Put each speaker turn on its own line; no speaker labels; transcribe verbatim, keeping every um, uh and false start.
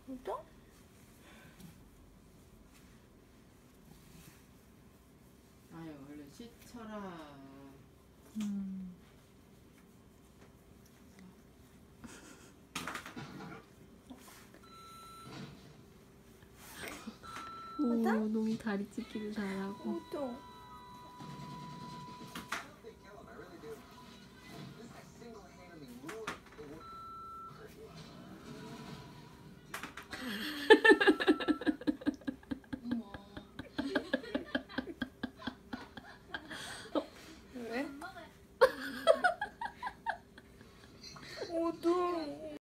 우동?
아유 얼른 씻어라.
음. 오,
우동?
놈이 다리 찢기도 잘하고.
우동.